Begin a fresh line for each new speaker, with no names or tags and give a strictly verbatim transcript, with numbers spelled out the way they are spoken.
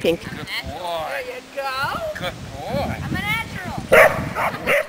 Pink.
Good boy.
There you go.
Good boy.
I'm a natural.